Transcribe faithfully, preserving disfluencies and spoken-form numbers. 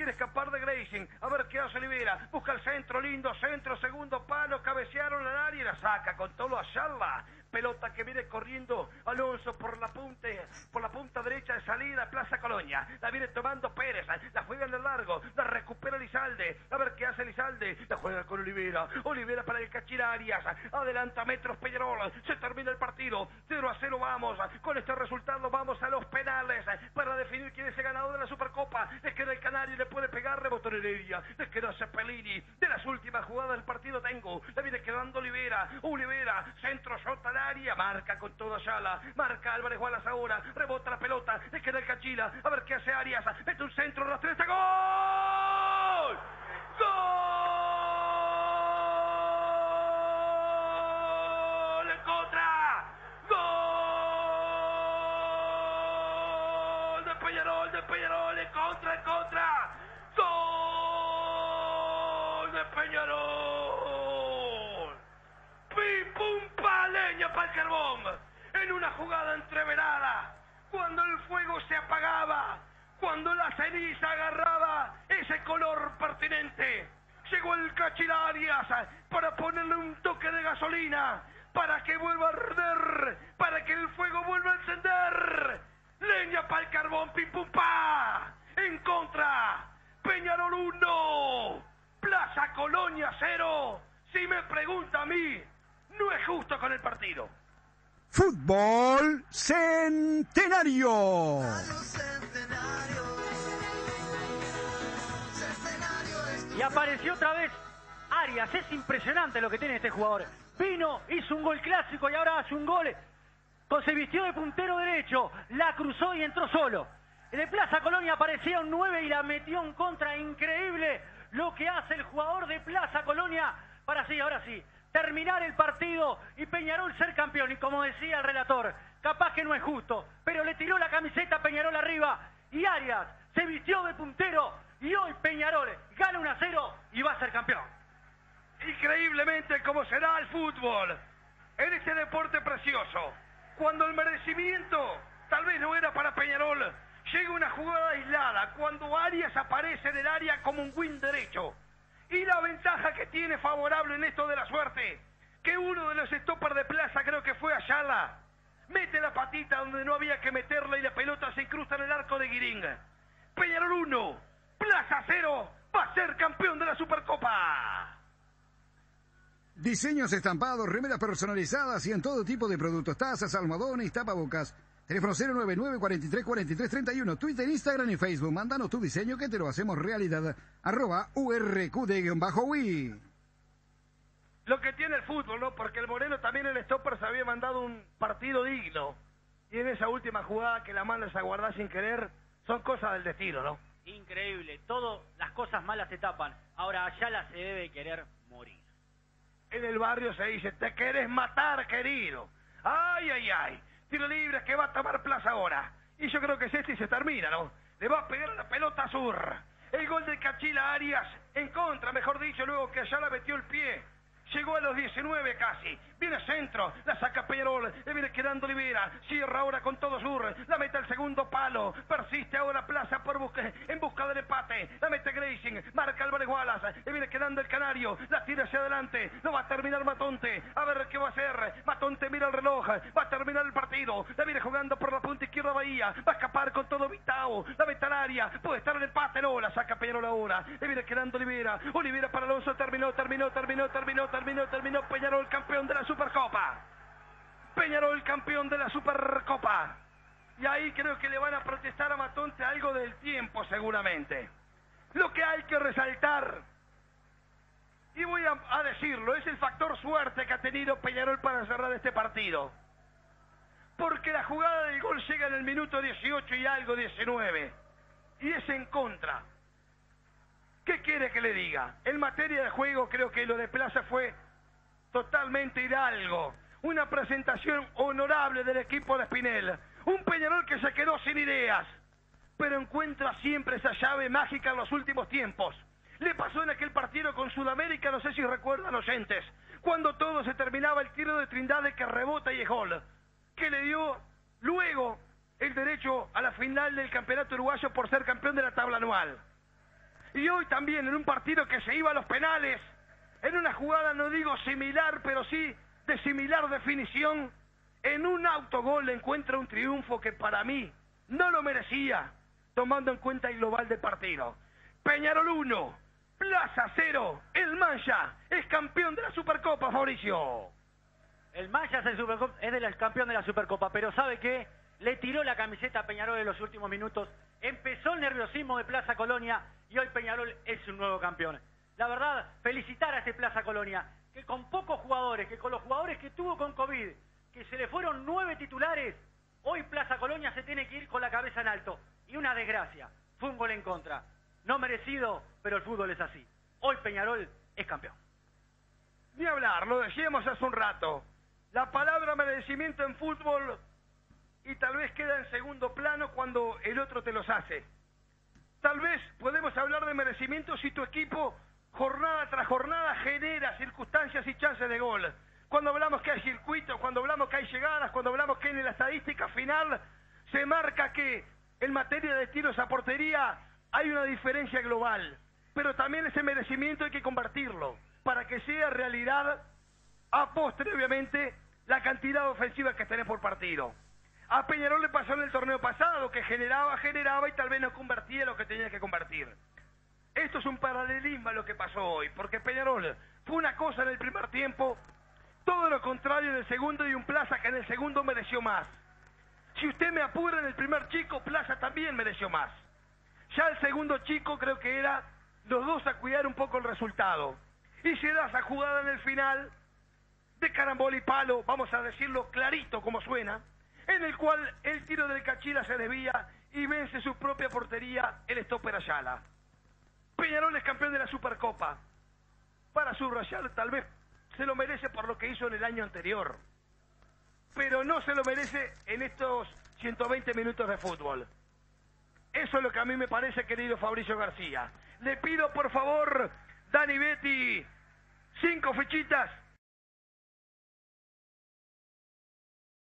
viene a escapar de Grazing. A ver qué hace Olivera. Busca el centro, lindo centro, segundo palo. Cabecearon al área y la saca con todo a Ayala. Pelota que viene corriendo Alonso por la punta, por la punta derecha de salida, Plaza Colonia. La viene tomando Pérez, la juega en el largo, la recupera Lizalde. A ver qué hace Lizalde. La juega con Olivera. Olivera para el Cachira Arias. Adelanta metros Peñarol. Se termina el partido. cero a cero vamos. Con este resultado vamos a los penales para definir quién es el ganador de la Supercopa. Les queda el Canario y le puede pegar, rebotó en Heredia. Les queda Cepelini. De las últimas jugadas del partido tengo. La viene quedando Olivera. Olivera, centro, shota al área. Marca con toda Ayala. Marca Álvarez Wallace ahora. Rebota la pelota. Les queda el Cachila. A ver qué hace Arias. Mete un centro, rastreta. ¡Gol! ¡Gol! ¡En contra! ¡Gol! De Peñarol, de Peñarol. En contra, en contra. ¡Gol! De Peñarol. ¡Pim, pum, pa! Leña para el carbón. En una jugada entreverada. Cuando el fuego se apagaba. Cuando la ceniza agarraba ese color pertinente, llegó el Cachila Arias para ponerle un toque de gasolina, para que vuelva a arder, para que el fuego vuelva a encender. Leña para el carbón, pim pum pa. En contra, Peñarol uno, Plaza Colonia cero. Si me pregunta a mí, no es justo con el partido. Fútbol Centenario. Y apareció otra vez Arias. Es impresionante lo que tiene este jugador. Vino, hizo un gol clásico y ahora hace un gol. Se vistió de puntero derecho, la cruzó y entró solo. En el Plaza Colonia aparecía un nueve y la metió en contra. Increíble lo que hace el jugador de Plaza Colonia para así, ahora sí, terminar el partido y Peñarol ser campeón. Y como decía el relator, capaz que no es justo, pero le tiró la camiseta a Peñarol arriba y Arias se vistió de puntero y hoy Peñarol gana uno a cero y va a ser campeón. Increíblemente como será el fútbol en este deporte precioso. Cuando el merecimiento tal vez no era para Peñarol, llega una jugada aislada, cuando Arias aparece en el área como un win derecho. Y la ventaja que tiene favorable en esto de la suerte, que uno de los stoppers de Plaza, creo que fue Ayala, mete la patita donde no había que meterla y la pelota se incrusta en el arco de Guirín. Peñarol uno, Plaza cero, va a ser campeón de la Supercopa. Diseños estampados, remeras personalizadas y en todo tipo de productos, tazas, almohadones, tapabocas. Teléfono cero nueve nueve, cuatro tres, cuatro tres, tres uno, Twitter, Instagram y Facebook. Mándanos tu diseño que te lo hacemos realidad. Arroba U R Q D-Wii. Lo que tiene el fútbol, ¿no? Porque el Moreno también el stopper se había mandado un partido digno. Y en esa última jugada que la mandas a guardar sin querer, son cosas del destino, ¿no? Increíble, todas las cosas malas se tapan. Ahora Ayala se debe querer morir. En el barrio se dice, te querés matar, querido. Ay, ay, ay. Tiro libre que va a tomar Plaza ahora. Y yo creo que es este y se termina, ¿no? Le va a pegar la pelota a Sur. El gol de Cachila Arias en contra, mejor dicho, luego que Ayala metió el pie. Llegó a los diecinueve casi. Viene centro, la saca Peñarol, le viene quedando Olivera. Cierra ahora con todo Sur, la mete al segundo palo. Persiste ahora Plaza por busca, en busca del empate. La mete Grazing, marca Álvarez Wallace, le viene quedando el Canario. La tira hacia adelante, lo va a terminar Matonte. A ver qué va a hacer. Matonte mira el reloj, va a terminar el partido. La viene jugando por la punta izquierda Bahía. Va a escapar con todo Vitao. La mete al área, puede estar en el empate. No, la saca Peñarol ahora. Le viene quedando Olivera. Olivera para Alonso, terminó, terminó, terminó, terminó. Terminó, terminó Peñarol campeón de la Supercopa. Peñarol campeón de la Supercopa. Y ahí creo que le van a protestar a Matonte algo del tiempo seguramente. Lo que hay que resaltar, y voy a, a decirlo, es el factor suerte que ha tenido Peñarol para cerrar este partido. Porque la jugada del gol llega en el minuto dieciocho y algo, diecinueve. Y es en contra. ¿Qué quiere que le diga? En materia de juego creo que lo de Plaza fue totalmente hidalgo. Una presentación honorable del equipo de Spinell. Un Peñarol que se quedó sin ideas, pero encuentra siempre esa llave mágica en los últimos tiempos. Le pasó en aquel partido con Sudamérica, no sé si recuerdan oyentes, cuando todo se terminaba el tiro de Trindade que rebota y es gol, que le dio luego el derecho a la final del campeonato uruguayo por ser campeón de la tabla anual. Y hoy también en un partido que se iba a los penales, en una jugada no digo similar, pero sí de similar definición, en un autogol encuentra un triunfo que para mí no lo merecía, tomando en cuenta el global del partido. Peñarol uno, Plaza cero, el Mancha es campeón de la Supercopa, Fabricio. El Mancha es el, Supercopa, es el campeón de la Supercopa, pero ¿sabe qué? Le tiró la camiseta a Peñarol en los últimos minutos, empezó el nerviosismo de Plaza Colonia y hoy Peñarol es un nuevo campeón. La verdad, felicitar a este Plaza Colonia, que con pocos jugadores, que con los jugadores que tuvo con COVID, que se le fueron nueve titulares, hoy Plaza Colonia se tiene que ir con la cabeza en alto. Y una desgracia, fue un gol en contra. No merecido, pero el fútbol es así. Hoy Peñarol es campeón. Ni hablar, lo decíamos hace un rato. La palabra merecimiento en fútbol y tal vez queda en segundo plano cuando el otro te los hace. Tal vez podemos hablar de merecimiento si tu equipo jornada tras jornada genera circunstancias y chances de gol. Cuando hablamos que hay circuitos, cuando hablamos que hay llegadas, cuando hablamos que en la estadística final se marca que en materia de tiros a portería hay una diferencia global. Pero también ese merecimiento hay que convertirlo para que sea realidad a postre, obviamente, la cantidad ofensiva que tenés por partido. A Peñarol le pasó en el torneo pasado, que generaba, generaba y tal vez no convertía lo que tenía que convertir. Esto es un paralelismo a lo que pasó hoy, porque Peñarol fue una cosa en el primer tiempo, todo lo contrario en el segundo, y un Plaza que en el segundo mereció más. Si usted me apura en el primer chico, Plaza también mereció más. Ya el segundo chico creo que era los dos a cuidar un poco el resultado. Y se da esa jugada en el final, de carambola y palo, vamos a decirlo clarito como suena, en el cual el tiro del Cachila se desvía y vence su propia portería el stopper Ayala. Peñarol es campeón de la Supercopa. Para subrayar, tal vez se lo merece por lo que hizo en el año anterior, pero no se lo merece en estos ciento veinte minutos de fútbol. Eso es lo que a mí me parece, querido Fabricio García. Le pido por favor, Dani Betty, cinco fichitas